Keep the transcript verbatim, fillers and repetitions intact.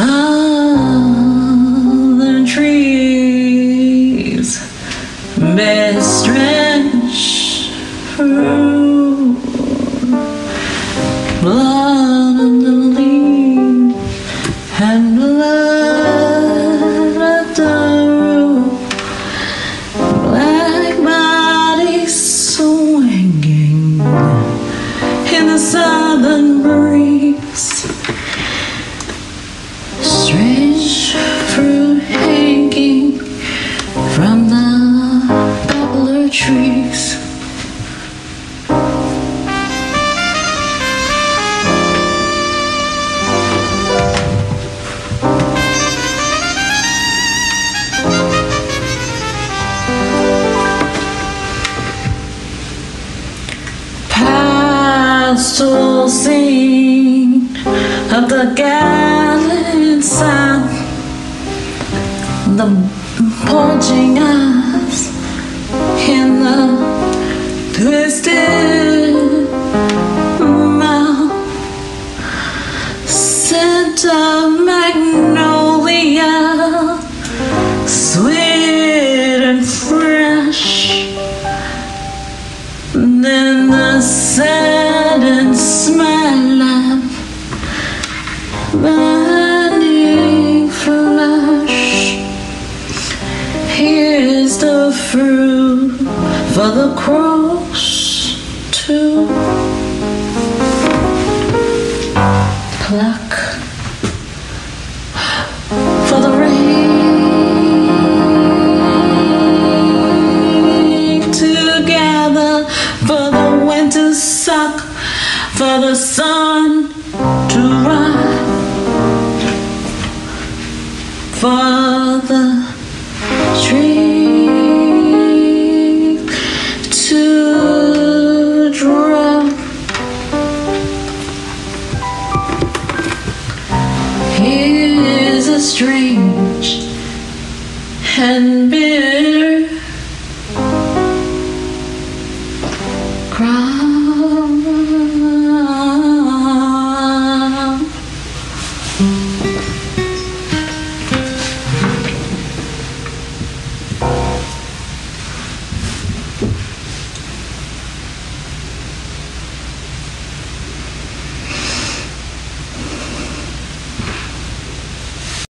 Southern trees bear strange fruit, blood on the leaf and blood at the root, black bodies swinging in the southern breeze. Strange fruit hanging from the poplar trees. Pastoral scene of the gallant South, the bulging eyes in the twisted mouth, scent of magnolia, sweet and fresh. Then the sudden smell of burning flesh. Here's the fruit for the crows to pluck, for the rain to gather, for the wind to suck, for the sun to rise, for the tree to drop. Here's a strange and bitter